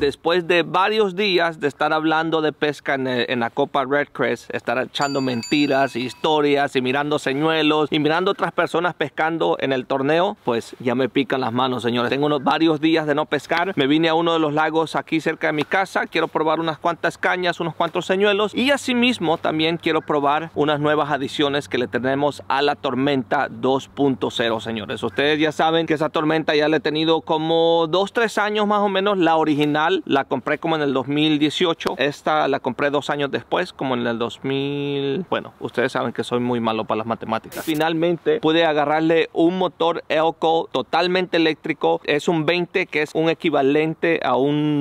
después de varios días de estar hablando de pesca en la Copa Red Crest, estar echando mentiras y historias y mirando señuelos y mirando otras personas pescando en el torneo, pues ya me pican las manos, señores. Tengo varios días de no pescar. Me vine a uno de los lagos aquí cerca de mi casa. Quiero probar unas cuantas cañas, unos cuantos señuelos, y asimismo también quiero probar unas nuevas adiciones que le tenemos a la Tormenta 2.0, señores. Ustedes ya saben que esa tormenta ya la he tenido como 2-3 años más o menos. La original la compré como en el 2018. Esta la compré 2 años después, como en el 2000. Bueno, ustedes saben que soy muy malo para las matemáticas. Finalmente pude agarrarle un motor Elco totalmente eléctrico. Es un 20, que es un equivalente a un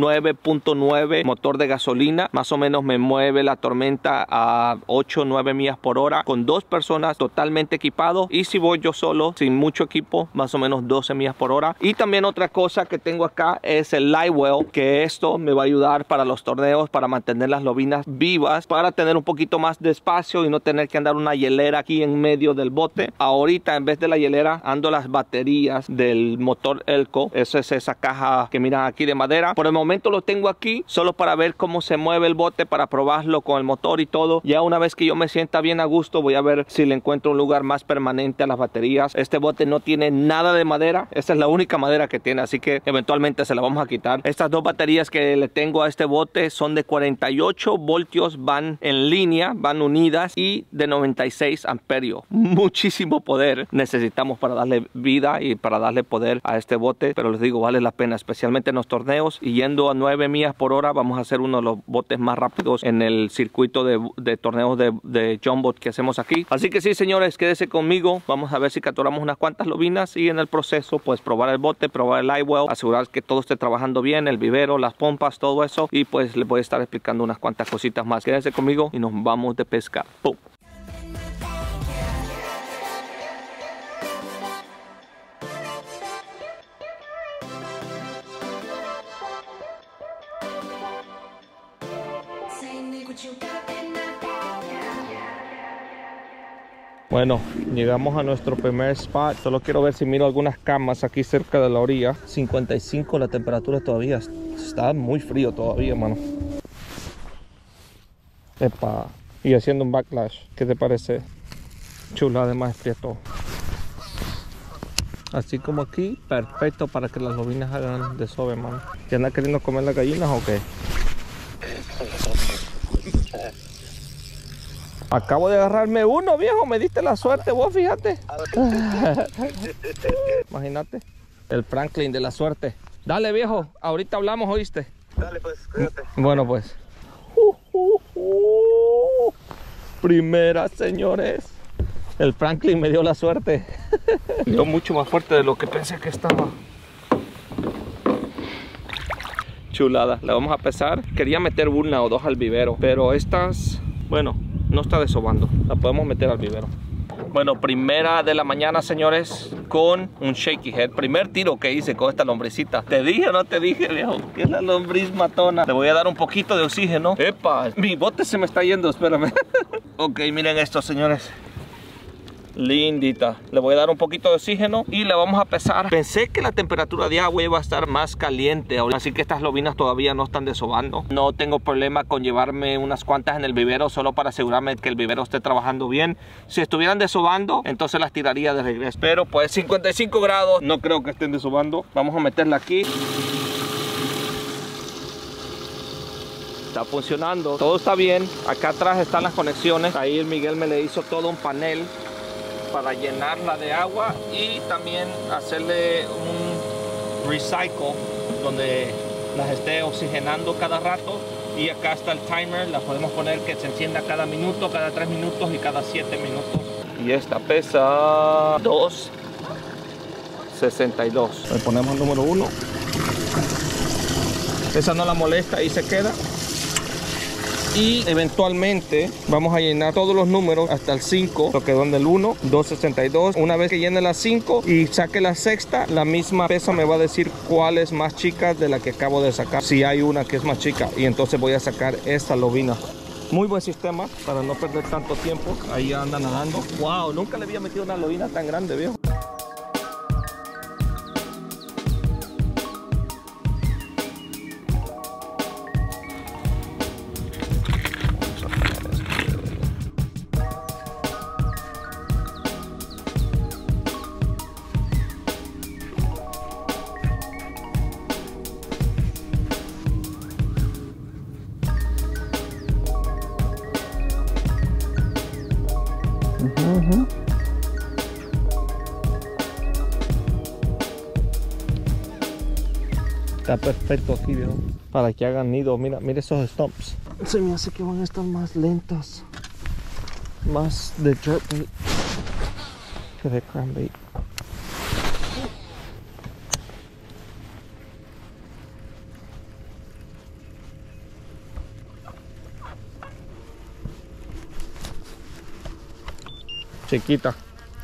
9.9 motor de gasolina. Más o menos me mueve la Tormenta a 8-9 millas por hora con 2 personas totalmente equipados, y si voy yo solo sin mucho equipo, más o menos 12 millas por hora. Y también otra cosa que tengo acá es el live well, que esto me va a ayudar para los torneos, para mantener las lobinas vivas, para tener un poquito más de espacio y no tener que andar una hielera aquí en medio del bote. Ahorita en vez de la hielera ando las baterías del motor Elco. Esa es esa caja que miran aquí de madera. Por el momento lo tengo aquí solo para ver cómo se mueve el bote, para probarlo con el motor y todo. Ya una vez que yo me sienta bien a gusto, voy a ver si le encuentro un lugar más permanente a las baterías. Este bote no tiene nada de madera. Esta es la única madera que tiene, así que eventualmente se la vamos a quitar. Estas 2 baterías que le tengo a este bote son de 48 voltios, van en línea, van unidas, y de 96 amperios. Muchísimo poder necesitamos para darle vida y para darle poder a este bote, pero les digo, vale la pena, especialmente en los torneos. Y yendo a 9 millas por hora vamos a hacer uno de los botes más rápidos en el circuito de torneos de Jumbo que hacemos aquí. Así que sí, señores, quédese conmigo. Vamos a ver si capturamos unas cuantas lobinas, y en el proceso pues probar el bote, probar el live well, asegurar que todo esté trabajando bien, el vivero, las pompas, todo eso, y pues les voy a estar explicando unas cuantas cositas más. Quédense conmigo y nos vamos de pesca. ¡Pum! Bueno, llegamos a nuestro primer spot. Solo quiero ver si miro algunas camas aquí cerca de la orilla. 55 la temperatura todavía. Está muy frío todavía, mano. Epa. Y haciendo un backlash. ¿Qué te parece? Chula de maestría todo. Así como aquí, perfecto para que las lobinas hagan desove, mano. ¿Te andas queriendo comer las gallinas o qué? Acabo de agarrarme uno, viejo. Me diste la suerte vos, fíjate. Imagínate. El Franklin de la suerte. Dale, viejo. Ahorita hablamos, ¿oíste? Dale, pues, cuídate. Bueno, pues. Primera, señores. El Franklin me dio la suerte. Dio mucho más fuerte de lo que pensé que estaba. Chulada. La vamos a pesar. Quería meter 1 o 2 al vivero, pero estas, bueno, no está desobando. La podemos meter al vivero. Bueno, primera de la mañana, señores, con un shaky head. Primer tiro que hice con esta lombrecita. ¿Te dije o no te dije, viejo? Que es la lombriz matona. Le voy a dar un poquito de oxígeno. ¡Epa! Mi bote se me está yendo, espérame. Ok, miren esto, señores. Lindita. Le voy a dar un poquito de oxígeno y le vamos a pesar. Pensé que la temperatura de agua iba a estar más caliente, así que estas lobinas todavía no están desobando. No tengo problema con llevarme unas cuantas en el vivero, solo para asegurarme que el vivero esté trabajando bien. Si estuvieran desobando, entonces las tiraría de regreso, pero pues 55 grados, no creo que estén desobando. Vamos a meterla aquí. Está funcionando, todo está bien. Acá atrás están las conexiones. Ahí el Miguel me le hizo todo un panel para llenarla de agua y también hacerle un recycle donde las esté oxigenando cada rato. Y acá está el timer, la podemos poner que se encienda cada minuto, cada 3 minutos y cada 7 minutos. Y esta pesa 2.62. Le ponemos el número 1. Esa no la molesta y se queda. Y eventualmente vamos a llenar todos los números hasta el 5, lo que donde el 1, 262. Una vez que llene la 5 y saque la sexta, la misma pesa me va a decir cuál es más chica de la que acabo de sacar. Si hay una que es más chica, y entonces voy a sacar esta lobina. Muy buen sistema para no perder tanto tiempo. Ahí anda nadando. Wow, nunca le había metido una lobina tan grande, viejo. Está perfecto aquí, viejo. Para que hagan nido. Mira, mira esos stumps. Se me hace que van a estar más lentas. Más de jerkbait que de crankbait. Chiquita.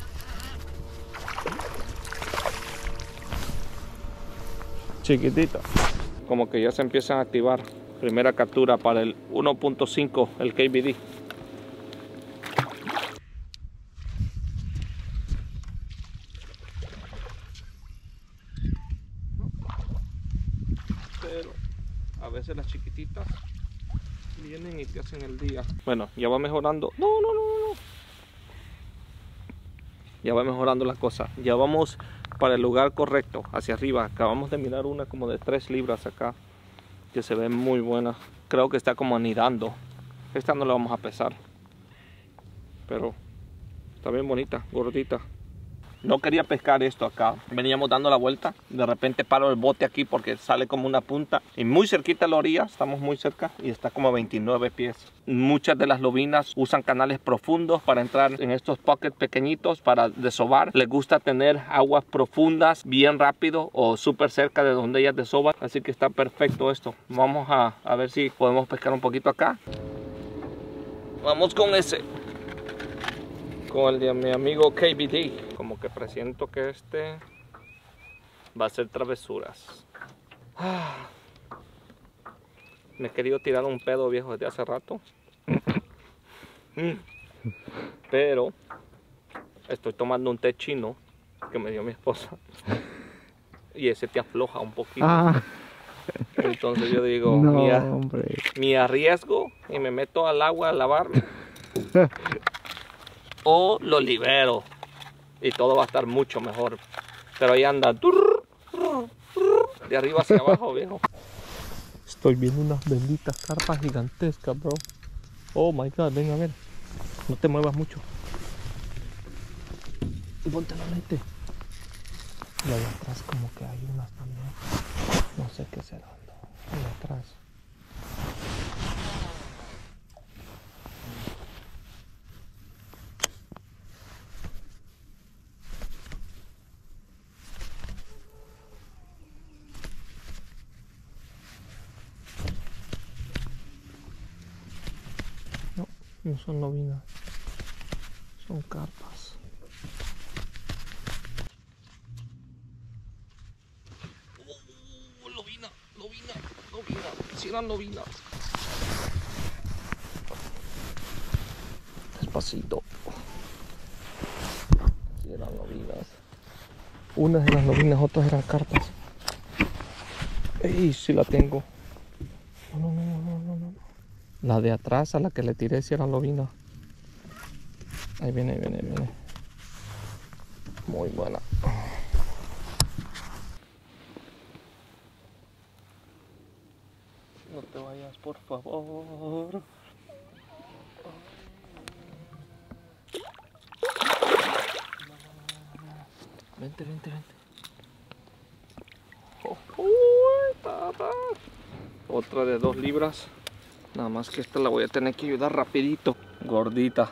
Chiquitita. Como que ya se empiezan a activar. Primera captura para el 1.5, el KBD. Pero a veces las chiquititas vienen y te hacen el día. Bueno, ya va mejorando. No. Ya va mejorando la cosa. Ya vamos para el lugar correcto, hacia arriba. Acabamos de mirar una como de 3 libras acá, que se ve muy buena. Creo que está como anidando. Esta no la vamos a pesar, pero está bien bonita, gordita. No quería pescar esto acá. Veníamos dando la vuelta. De repente paro el bote aquí porque sale como una punta. Y muy cerquita a la orilla. Estamos muy cerca. Y está como a 29 pies. Muchas de las lobinas usan canales profundos para entrar en estos pockets pequeñitos para desovar. Les gusta tener aguas profundas bien rápido o súper cerca de donde ellas desovan. Así que está perfecto esto. Vamos a ver si podemos pescar un poquito acá. Vamos con ese. Con el de mi amigo KBD. Como que presiento que este va a ser travesuras. Me he querido tirar un pedo, viejo, desde hace rato. Pero estoy tomando un té chino que me dio mi esposa. Y ese te afloja un poquito. Entonces yo digo, no, me arriesgo y me meto al agua a lavarme. O lo libero y todo va a estar mucho mejor. Pero ahí anda de arriba hacia abajo, viejo. Estoy viendo unas benditas carpas gigantescas, bro. Oh my god, ven a ver. No te muevas mucho. Y ponte la lente. Y ahí atrás como que hay unas también. No sé qué será. Ahí atrás. No son lobinas, son carpas. Lobina. Si eran lobinas. Despacito. Si eran lobinas. Unas eran lobinas, otras eran carpas. ¡Ey! Si la tengo. No. La de atrás a la que le tiré si era lobina. Ahí viene. Muy buena. No te vayas, por favor. Vente. Otra de 2 libras. Nada más que esta la voy a tener que ayudar rapidito. Gordita.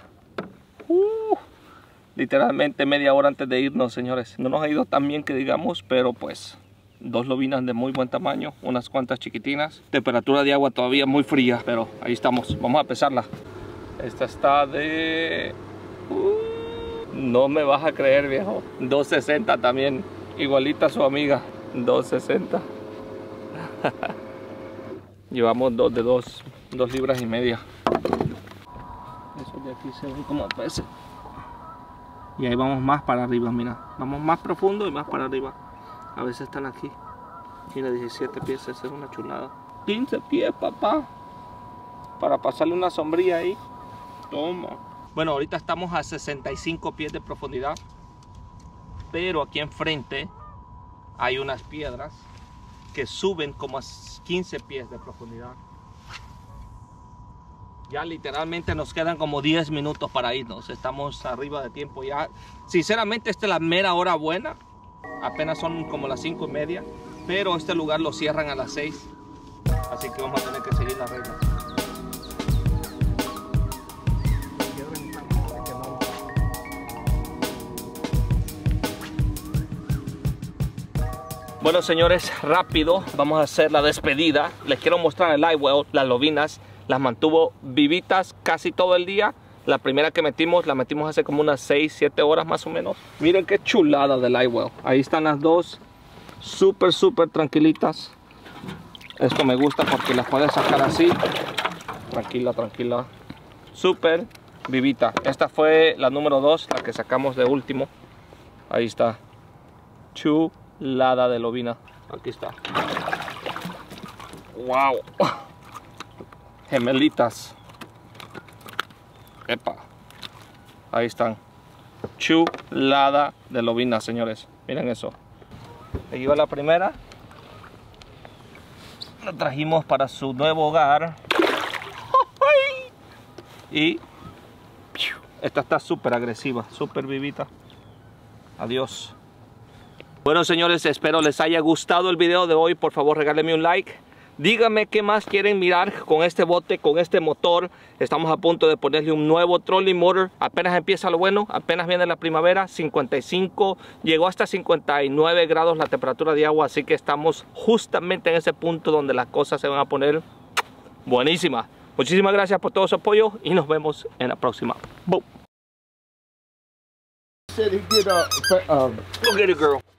Literalmente media hora antes de irnos, señores. No nos ha ido tan bien que digamos, pero pues 2 lobinas de muy buen tamaño, unas cuantas chiquitinas. Temperatura de agua todavía muy fría, pero ahí estamos. Vamos a pesarla. Esta está de... no me vas a creer, viejo. 260 también. Igualita a su amiga. 260. Llevamos 2 de 2 libras y media. Eso de aquí se ve como peces. Y ahí vamos más para arriba, mira. Vamos más profundo y más para arriba. A veces están aquí. Mira, 17 pies, esa es una chulada. 15 pies, papá. Para pasarle una sombrilla ahí. Toma. Bueno, ahorita estamos a 65 pies de profundidad. Pero aquí enfrente hay unas piedras que suben como a 15 pies de profundidad. Ya literalmente nos quedan como 10 minutos para irnos. Estamos arriba de tiempo ya. Sinceramente esta es la mera hora buena. Apenas son como las 5:30. pero este lugar lo cierran a las 6, así que vamos a tener que seguir las reglas. Bueno, señores, rápido, vamos a hacer la despedida. Les quiero mostrar el live well. Las lobinas las mantuvo vivitas casi todo el día. La primera que metimos, la metimos hace como unas 6-7 horas más o menos. Miren qué chulada de live well. Ahí están las dos, súper tranquilitas. Esto me gusta porque las puedes sacar así. Tranquila. Súper vivita. Esta fue la número 2, la que sacamos de último. Ahí está. Chulada de lobina. Aquí está. Wow. Gemelitas. Epa. Ahí están. Chulada de lobina, señores. Miren eso. Ahí va la primera. La trajimos para su nuevo hogar. Y esta está súper agresiva, súper vivita. Adiós. Bueno, señores, espero les haya gustado el video de hoy. Por favor, regálenme un like. Díganme qué más quieren mirar con este bote, con este motor. Estamos a punto de ponerle un nuevo trolling motor. Apenas empieza lo bueno, apenas viene la primavera. 55, llegó hasta 59 grados la temperatura de agua. Así que estamos justamente en ese punto donde las cosas se van a poner buenísimas. Muchísimas gracias por todo su apoyo y nos vemos en la próxima. Boom. Said he get Go get it, girl.